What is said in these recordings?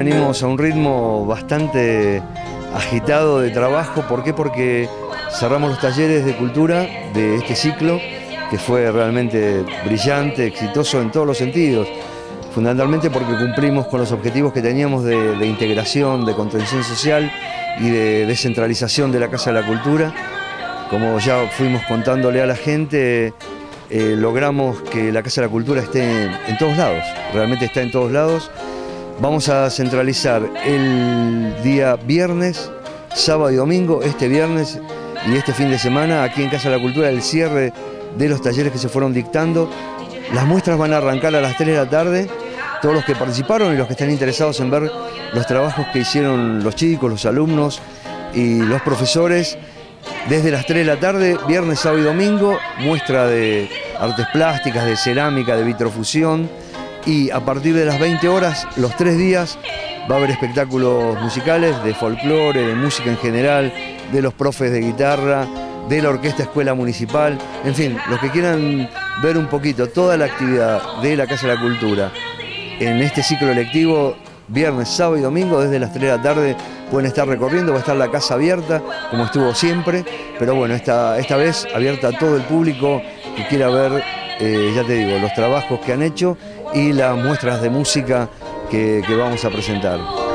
Venimos a un ritmo bastante agitado de trabajo. ¿Por qué? Porque cerramos los talleres de cultura de este ciclo, que fue realmente brillante, exitoso en todos los sentidos. Fundamentalmente porque cumplimos con los objetivos que teníamos de integración, de contención social y de descentralización de la Casa de la Cultura. Como ya fuimos contándole a la gente, logramos que la Casa de la Cultura esté en todos lados, realmente está en todos lados. Vamos a centralizar el día viernes, sábado y domingo, este viernes y este fin de semana, aquí en Casa de la Cultura, el cierre de los talleres que se fueron dictando. Las muestras van a arrancar a las 3 de la tarde. Todos los que participaron y los que están interesados en ver los trabajos que hicieron los chicos, los alumnos y los profesores, desde las 3 de la tarde, viernes, sábado y domingo, muestra de artes plásticas, de cerámica, de vitrofusión, y a partir de las 20 horas, los 3 días, va a haber espectáculos musicales, de folclore, de música en general, de los profes de guitarra, de la Orquesta Escuela Municipal, en fin, los que quieran ver un poquito toda la actividad de la Casa de la Cultura en este ciclo lectivo, viernes, sábado y domingo, desde las 3 de la tarde pueden estar recorriendo, va a estar la casa abierta, como estuvo siempre, pero bueno, esta vez abierta a todo el público que quiera ver, ya te digo, los trabajos que han hecho y las muestras de música que vamos a presentar.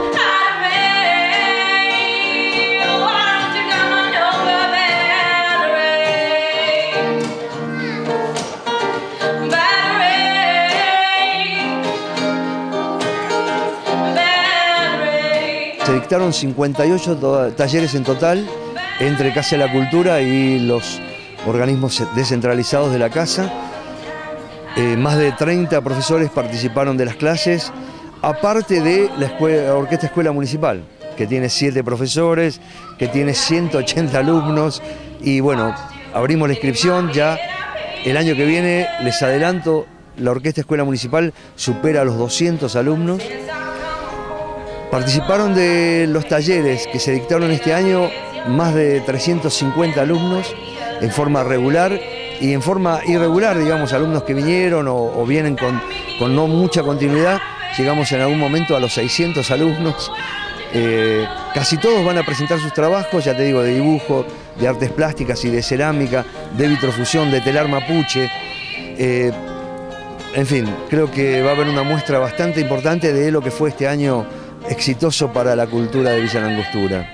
Se dictaron 58 talleres en total entre Casa de la Cultura y los organismos descentralizados de la Casa. Más de 30 profesores participaron de las clases, aparte de la Orquesta Escuela Municipal, que tiene 7 profesores, que tiene 180 alumnos, y bueno, abrimos la inscripción ya. El año que viene, les adelanto, la Orquesta Escuela Municipal supera los 200 alumnos. Participaron de los talleres que se dictaron este año más de 350 alumnos en forma regular y en forma irregular, digamos, alumnos que vinieron o vienen con no mucha continuidad. Llegamos en algún momento a los 600 alumnos. Casi todos van a presentar sus trabajos, ya te digo, de dibujo, de artes plásticas y de cerámica, de vitrofusión, de telar mapuche. En fin, creo que va a haber una muestra bastante importante de lo que fue este año exitoso para la cultura de Villa Langostura.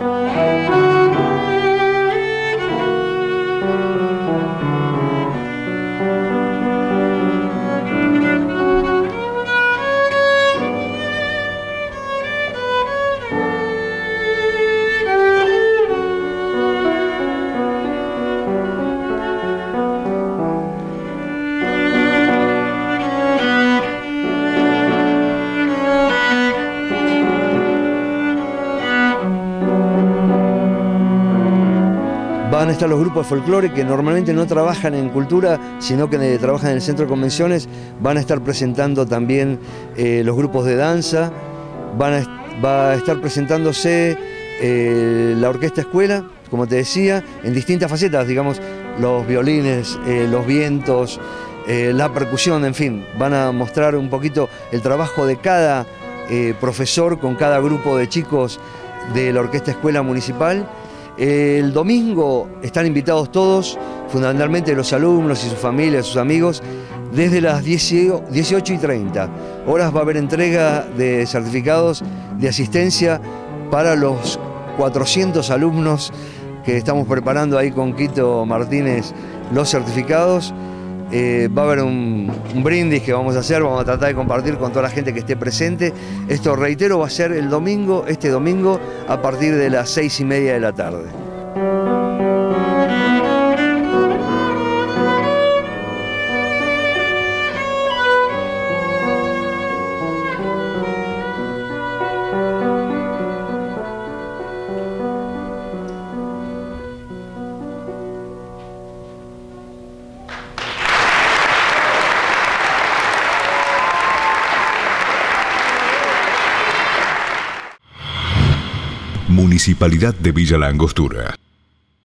Van a estar los grupos de folclore que normalmente no trabajan en cultura, sino que trabajan en el centro de convenciones. Van a estar presentando también los grupos de danza. Va a estar presentándose la Orquesta Escuela, como te decía, en distintas facetas, digamos, los violines, los vientos, la percusión, en fin. Van a mostrar un poquito el trabajo de cada profesor con cada grupo de chicos de la Orquesta Escuela Municipal. El domingo están invitados todos, fundamentalmente los alumnos y sus familias, sus amigos, desde las 18:30 horas va a haber entrega de certificados de asistencia para los 400 alumnos que estamos preparando ahí con Quito Martínez los certificados. Va a haber un brindis que vamos a hacer, vamos a tratar de compartir con toda la gente que esté presente. Esto, reitero, va a ser el domingo, este domingo, a partir de las 6:30 de la tarde. Municipalidad de Villa Langostura.